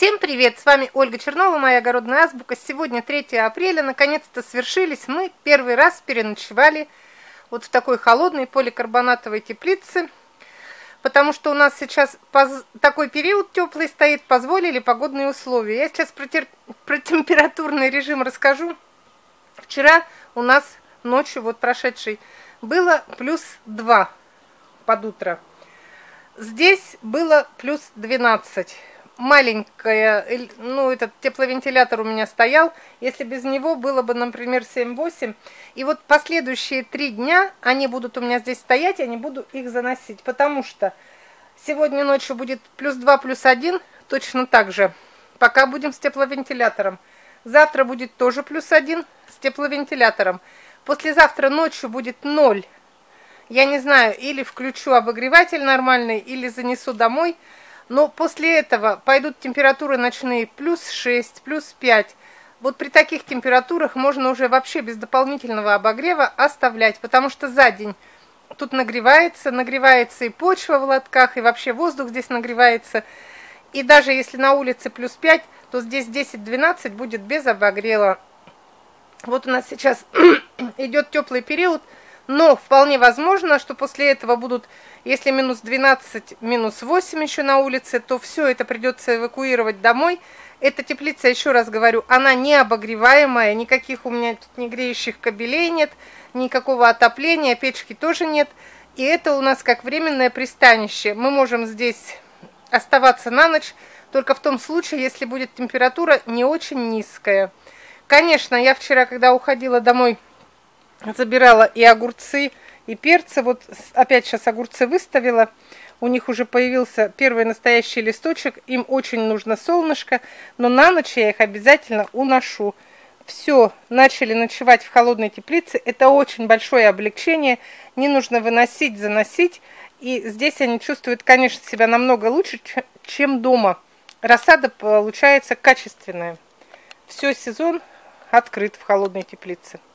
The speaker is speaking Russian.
Всем привет! С вами Ольга Чернова, моя огородная азбука. Сегодня 3 апреля, наконец-то свершились. Мы первый раз переночевали вот в такой холодной поликарбонатовой теплице, потому что у нас сейчас такой период теплый стоит, позволили погодные условия. Я сейчас про температурный режим расскажу. Вчера у нас ночью, вот прошедшей, было +2 под утро. Здесь было +12. Маленькая, этот тепловентилятор у меня стоял. Если без него было бы, например, 7-8. И вот последующие 3 дня они будут у меня здесь стоять, я не буду их заносить, потому что сегодня ночью будет +2, +1, точно так же, пока будем с тепловентилятором. Завтра будет тоже +1 с тепловентилятором. Послезавтра ночью будет 0. Я не знаю, или включу обогреватель нормальный, или занесу домой. Но после этого пойдут температуры ночные +6, +5. Вот при таких температурах можно уже вообще без дополнительного обогрева оставлять, потому что за день тут нагревается и почва в лотках, и вообще воздух здесь нагревается. И даже если на улице +5, то здесь 10-12 будет без обогрева. Вот у нас сейчас идет теплый период, но вполне возможно, что после этого будут, если -12, -8 еще на улице, то все это придется эвакуировать домой. Эта теплица, еще раз говорю, она не обогреваемая, никаких у меня тут не греющих кабелей нет, никакого отопления, печки тоже нет. И это у нас как временное пристанище. Мы можем здесь оставаться на ночь только в том случае, если будет температура не очень низкая. Конечно, я вчера, когда уходила домой, забирала и огурцы, и перцы. Вот опять сейчас огурцы выставила. У них уже появился первый настоящий листочек. Им очень нужно солнышко, но на ночь я их обязательно уношу. Все, начали ночевать в холодной теплице. Это очень большое облегчение. Не нужно выносить, заносить. И здесь они чувствуют, конечно, себя намного лучше, чем дома. Рассада получается качественная. Все, сезон открыт в холодной теплице.